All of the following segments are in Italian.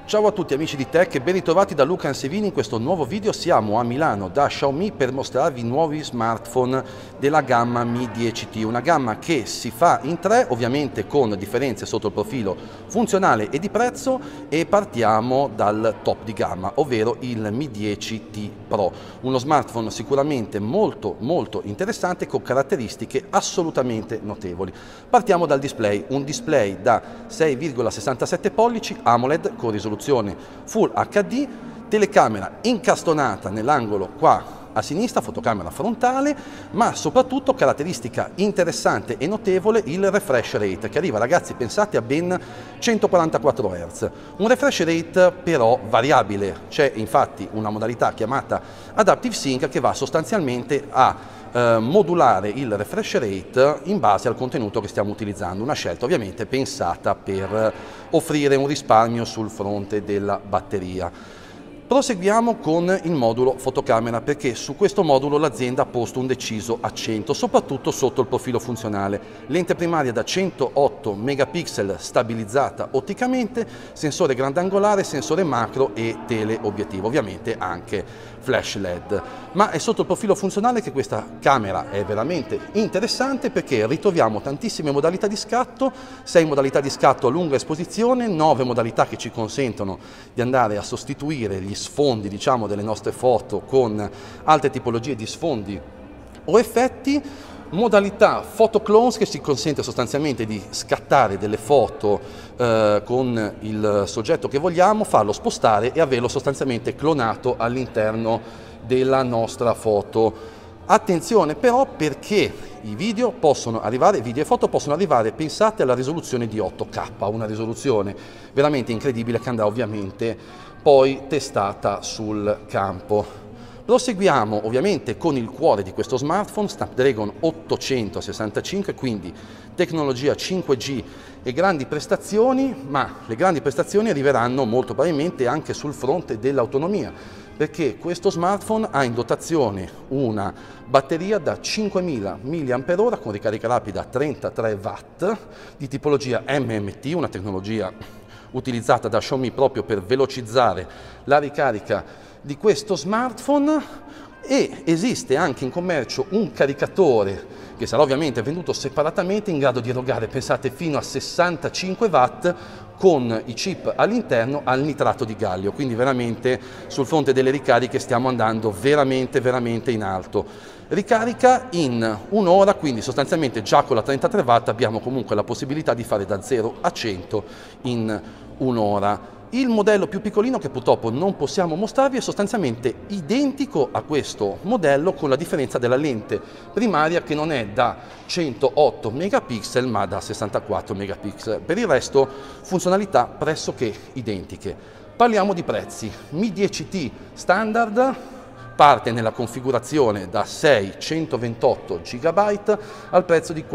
Ciao a tutti amici di Tech e ben ritrovati da Luca Ansevini. In questo nuovo video siamo a Milano da Xiaomi per mostrarvi i nuovi smartphone della gamma Mi 10T, una gamma che si fa in tre, ovviamente con differenze sotto il profilo funzionale e di prezzo, e partiamo dal top di gamma, ovvero il Mi 10T Pro, uno smartphone sicuramente molto interessante con caratteristiche assolutamente notevoli. Partiamo dal display, un display da 6,67 pollici AMOLED con risoluzione Full HD, telecamera incastonata nell'angolo qua a sinistra, fotocamera frontale, ma soprattutto caratteristica interessante e notevole il refresh rate, che arriva, ragazzi, pensate, a ben 144 Hz. Un refresh rate però variabile, c'è infatti una modalità chiamata Adaptive Sync che va sostanzialmente a modulare il refresh rate in base al contenuto che stiamo utilizzando, una scelta ovviamente pensata per offrire un risparmio sul fronte della batteria. Proseguiamo con il modulo fotocamera, perché su questo modulo l'azienda ha posto un deciso accento, soprattutto sotto il profilo funzionale. Lente primaria da 108 megapixel stabilizzata otticamente, sensore grandangolare, sensore macro e teleobiettivo, ovviamente anche flash LED. Ma è sotto il profilo funzionale che questa camera è veramente interessante, perché ritroviamo tantissime modalità di scatto, 6 modalità di scatto a lunga esposizione, 9 modalità che ci consentono di andare a sostituire gli sfondi, diciamo, delle nostre foto con altre tipologie di sfondi o effetti, modalità photo clones che ci consente sostanzialmente di scattare delle foto con il soggetto che vogliamo, farlo spostare e averlo sostanzialmente clonato all'interno della nostra foto. Attenzione però, perché i video e foto possono arrivare, pensate, alla risoluzione di 8K, una risoluzione veramente incredibile che andrà ovviamente poi testata sul campo. Proseguiamo ovviamente con il cuore di questo smartphone, Snapdragon 865, quindi tecnologia 5G e grandi prestazioni, ma le grandi prestazioni arriveranno molto probabilmente anche sul fronte dell'autonomia, perché questo smartphone ha in dotazione una batteria da 5000 mAh con ricarica rapida a 33 Watt di tipologia MMT, una tecnologia utilizzata da Xiaomi proprio per velocizzare la ricarica di questo smartphone, e esiste anche in commercio un caricatore che sarà ovviamente venduto separatamente in grado di erogare, pensate, fino a 65 Watt con i chip all'interno al nitrato di gallio, quindi veramente sul fronte delle ricariche stiamo andando veramente in alto. Ricarica in un'ora, quindi sostanzialmente già con la 33 Watt abbiamo comunque la possibilità di fare da 0 a 100 in un'ora. Il modello più piccolino, che purtroppo non possiamo mostrarvi, è sostanzialmente identico a questo modello, con la differenza della lente primaria che non è da 108 megapixel ma da 64 megapixel. Per il resto funzionalità pressoché identiche. Parliamo di prezzi. Mi 10T standard parte nella configurazione da 6 128 GB al prezzo di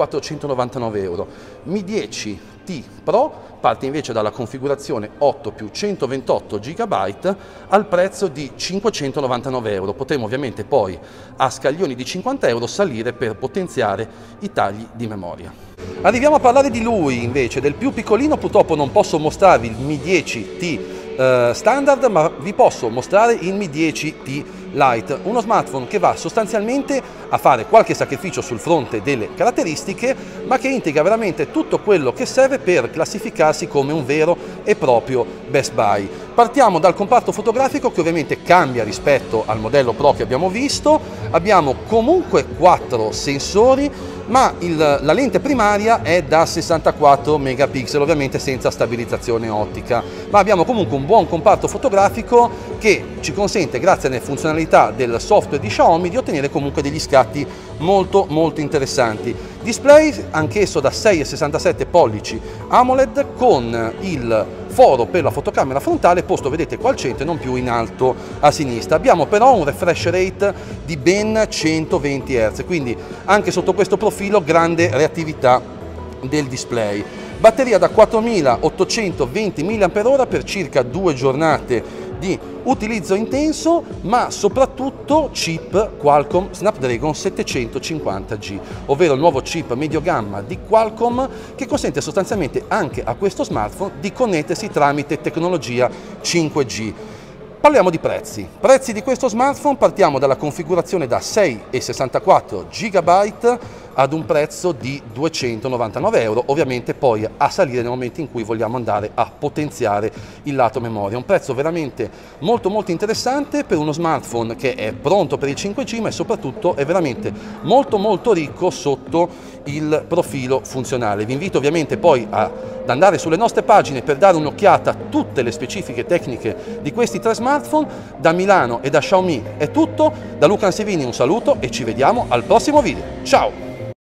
499 euro. Mi 10T Pro parte invece dalla configurazione 8 più 128 GB al prezzo di 599 euro. Potremo ovviamente poi a scaglioni di 50 euro salire per potenziare i tagli di memoria. Arriviamo a parlare di lui invece, del più piccolino. Purtroppo non posso mostrarvi il Mi 10T standard, ma vi posso mostrare il Mi 10T Lite, uno smartphone che va sostanzialmente a fare qualche sacrificio sul fronte delle caratteristiche, ma che integra veramente tutto quello che serve per classificarsi come un vero e proprio Best Buy. Partiamo dal comparto fotografico, che ovviamente cambia rispetto al modello Pro che abbiamo visto. Abbiamo comunque 4 sensori, ma la lente primaria è da 64 megapixel, ovviamente senza stabilizzazione ottica, ma abbiamo comunque un buon comparto fotografico che ci consente, grazie alle funzionalità del software di Xiaomi, di ottenere comunque degli scatti molto interessanti. Display anch'esso da 6,67 pollici AMOLED con il foro per la fotocamera frontale posto, vedete, qua al centro e non più in alto a sinistra. Abbiamo però un refresh rate di ben 120 Hz, quindi anche sotto questo profilo grande reattività del display. Batteria da 4820 mAh per circa 2 giornate di utilizzo intenso, ma soprattutto chip Qualcomm Snapdragon 750G, ovvero il nuovo chip medio gamma di Qualcomm che consente sostanzialmente anche a questo smartphone di connettersi tramite tecnologia 5G. Parliamo di prezzi. Prezzi di questo smartphone, partiamo dalla configurazione da 6 e 64 GB ad un prezzo di 299 euro, ovviamente poi a salire nel momento in cui vogliamo andare a potenziare il lato memoria. Un prezzo veramente molto interessante per uno smartphone che è pronto per il 5G, ma soprattutto è veramente molto ricco sotto il profilo funzionale. Vi invito ovviamente poi ad andare sulle nostre pagine per dare un'occhiata a tutte le specifiche tecniche di questi tre smartphone. Da Milano e da Xiaomi è tutto, da Luca Ansevini un saluto e ci vediamo al prossimo video. Ciao!